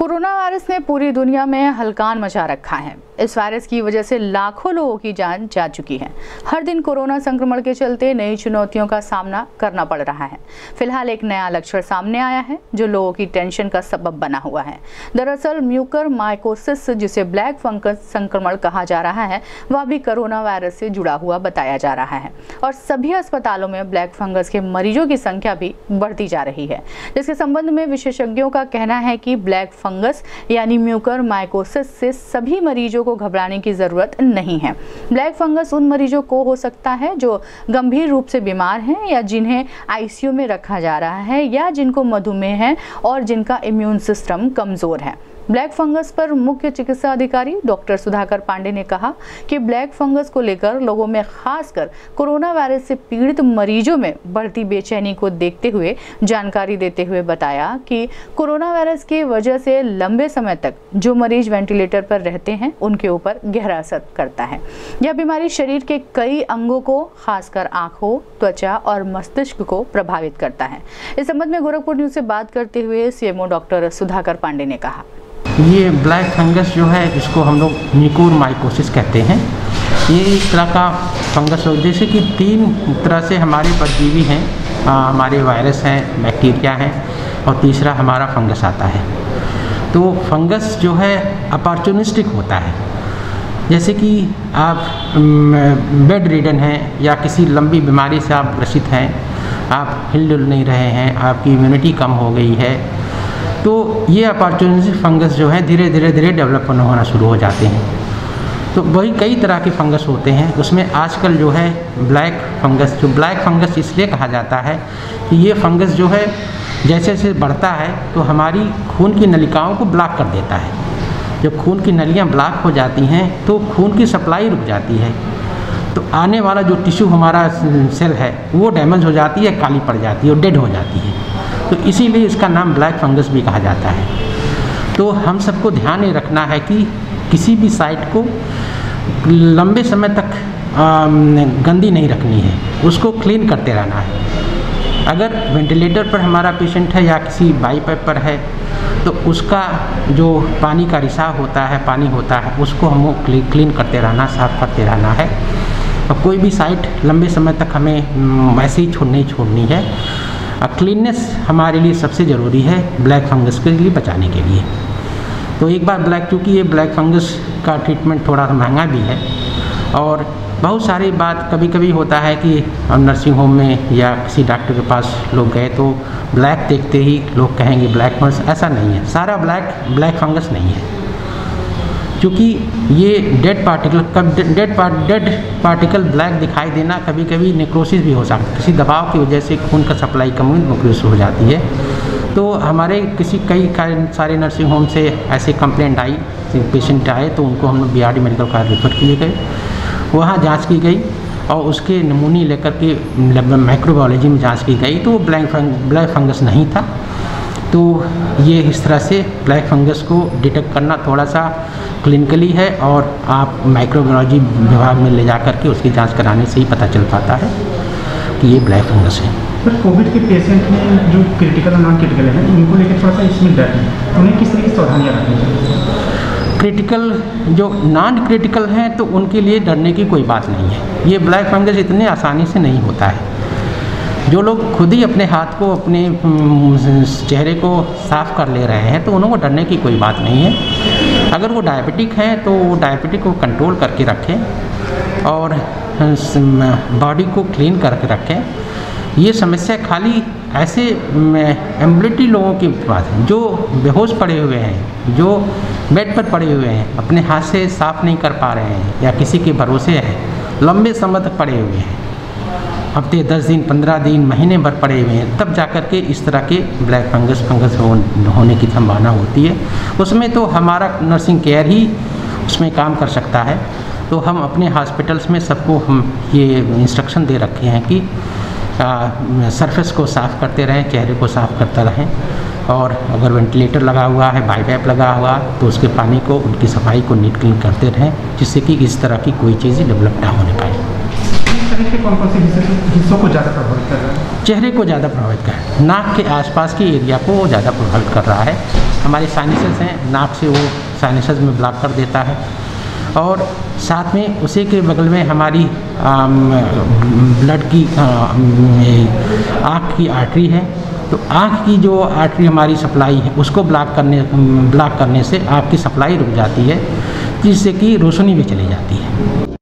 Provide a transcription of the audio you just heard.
Corona virus ने पूरी दुनिया में हलकान मचा रखा है। इस वायरस की वजह से लाखों लोगों की जान जा चुकी है। हर दिन कोरोना संक्रमण के चलते नई चुनौतियों का सामना करना पड़ रहा है। फिलहाल एक नया लक्षण सामने आया है जो लोगों की टेंशन का सबब बना हुआ है। दरअसल म्यूकरमाइकोसिस, जिसे ब्लैक फंगस संक्रमण कहा जा रहा है, वह भी कोरोना वायरस से जुड़ा हुआ बताया जा रहा है और सभी अस्पतालों में ब्लैक फंगस के मरीजों की संख्या भी बढ़ती जा रही है। जिसके संबंध में विशेषज्ञों का कहना है कि ब्लैक फंगस यानी म्यूकरमाइकोसिस से सभी मरीजों को घबराने की जरूरत नहीं है। ब्लैक फंगस उन मरीजों को हो सकता है जो गंभीर रूप से बीमार हैं या जिन्हें आईसीयू में रखा जा रहा है या जिनको मधुमेह है और जिनका इम्यून सिस्टम कमजोर है। ब्लैक फंगस पर मुख्य चिकित्सा अधिकारी डॉक्टर सुधाकर पांडे ने कहा कि ब्लैक फंगस को लेकर लोगों में खासकर कोरोना वायरस से पीड़ित मरीजों में बढ़ती बेचैनी को देखते हुए जानकारी देते हुए बताया कि कोरोना वायरस की वजह से लंबे समय तक जो मरीज वेंटिलेटर पर रहते हैं उनके ऊपर गहरा असर करता है। यह बीमारी शरीर के कई अंगों को, खासकर आंखों, त्वचा और मस्तिष्क को प्रभावित करता है। इस संबंध में गोरखपुर न्यूज से बात करते हुए सीएमओ डॉक्टर सुधाकर पांडे ने कहा, ये ब्लैक फंगस जो है इसको हम लोग म्यूकरमाइकोसिस कहते हैं। ये एक तरह का फंगस हो, जैसे कि तीन तरह से हमारे परजीवी हैं, हमारे वायरस हैं, बैक्टीरिया हैं और तीसरा हमारा फंगस आता है। तो फंगस जो है अपॉर्चुनिस्टिक होता है, जैसे कि आप बेड रिडन हैं या किसी लंबी बीमारी से आप ग्रसित हैं, आप हिल-डुल नहीं रहे हैं, आपकी इम्यूनिटी कम हो गई है, तो ये अपॉर्चुनिस्टिक फंगस जो है धीरे धीरे डेवलप होना शुरू हो जाते हैं। तो वही कई तरह के फंगस होते हैं, उसमें आजकल जो है ब्लैक फंगस इसलिए कहा जाता है कि ये फंगस जो है जैसे जैसे बढ़ता है तो हमारी खून की नलिकाओं को ब्लॉक कर देता है। जब खून की नलियाँ ब्लॉक हो जाती हैं तो खून की सप्लाई रुक जाती है, तो आने वाला जो टिश्यू हमारा सेल है वो डैमेज हो जाती है, काली पड़ जाती है और डेड हो जाती है। तो इसीलिए इसका नाम ब्लैक फंगस भी कहा जाता है। तो हम सबको ध्यान ये रखना है कि किसी भी साइट को लंबे समय तक गंदी नहीं रखनी है, उसको क्लीन करते रहना है। अगर वेंटिलेटर पर हमारा पेशेंट है या किसी बाईपाइप पर है तो उसका जो पानी का रिसाव होता है, पानी होता है, उसको हमको क्लीन करते रहना, साफ करते रहना है। और कोई भी साइट लंबे समय तक हमें ऐसे ही नहीं छोड़नी है। क्लीननेस हमारे लिए सबसे ज़रूरी है ब्लैक फंगस के लिए बचाने के लिए। तो एक बार क्योंकि ये ब्लैक फंगस का ट्रीटमेंट थोड़ा महंगा भी है और बहुत सारी बात कभी कभी होता है कि नर्सिंग होम में या किसी डॉक्टर के पास लोग गए तो ब्लैक देखते ही लोग कहेंगे ब्लैक फंगस। ऐसा नहीं है, सारा ब्लैक फंगस नहीं है, क्योंकि ये डेड पार्टिकल ब्लैक दिखाई देना कभी कभी नेक्रोसिस भी हो सकता है, किसी दबाव की वजह से खून का सप्लाई कम नेक्रोसिस हो जाती है। तो हमारे कई सारे नर्सिंग होम से ऐसे कंप्लेंट आई, पेशेंट आए तो उनको हम लोग BRD मेडिकल कॉलेज रेफर किए गए, वहाँ जांच की गई और उसके नमूने लेकर के माइक्रोबायोलॉजी में जांच की गई तो वो ब्लैक फंगस नहीं था। तो ये इस तरह से ब्लैक फंगस को डिटेक्ट करना थोड़ा सा क्लिनिकली है और आप माइक्रोबायोलॉजी विभाग में ले जाकर के उसकी जांच कराने से ही पता चल पाता है कि ये ब्लैक फंगस है। सर, कोविड के पेशेंट में जो क्रिटिकल और नॉन क्रिटिकल है उनको लेकर थोड़ा सा इसमें डर है, उन्हें किस तरह की सावधानियाँ रखनी चाहिए? क्रिटिकल जो नॉन क्रिटिकल हैं तो उनके लिए डरने की कोई बात नहीं है। ये ब्लैक फंगस इतने आसानी से नहीं होता है। जो लोग खुद ही अपने हाथ को, अपने चेहरे को साफ़ कर ले रहे हैं तो उनको डरने की कोई बात नहीं है। अगर वो डायबिटिक हैं तो वो डायबिटिक को कंट्रोल करके रखें और बॉडी को क्लीन करके रखें। ये समस्या खाली ऐसे एम्बुलेटरी लोगों के पास है जो बेहोश पड़े हुए हैं, जो बेड पर पड़े हुए हैं, अपने हाथ से साफ़ नहीं कर पा रहे हैं या किसी के भरोसे हैं, लंबे समय तक पड़े हुए हैं, हफ्ते 10 दिन 15 दिन महीने भर पड़े हुए हैं, तब जाकर के इस तरह के ब्लैक फंगस होने की संभावना होती है। उसमें तो हमारा नर्सिंग केयर ही उसमें काम कर सकता है। तो हम अपने हॉस्पिटल्स में सबको हम ये इंस्ट्रक्शन दे रखे हैं कि सरफेस को साफ़ करते रहें, चेहरे को साफ़ करते रहें और अगर वेंटिलेटर लगा हुआ है, बाईपैप लगा हुआ तो उसके पानी को, उनकी सफाई को नीट क्लीन करते रहें, जिससे कि इस तरह की कोई चीज़ डेवलप ना होने पाए। कौन कौन से हिस्सों को ज़्यादा प्रभावित कर रहा है? चेहरे को ज़्यादा प्रभावित कर रहा है, नाक के आसपास की एरिया को वो ज़्यादा प्रभावित कर रहा है। हमारे साइनसेस हैं, नाक से वो साइनसेस में ब्लॉक कर देता है। और साथ में उसी के बगल में हमारी ब्लड की आँख की आर्टरी है, तो आँख की जो आर्टरी हमारी सप्लाई है उसको ब्लॉक करने से आँख की सप्लाई रुक जाती है, जिससे कि रोशनी भी चली जाती है।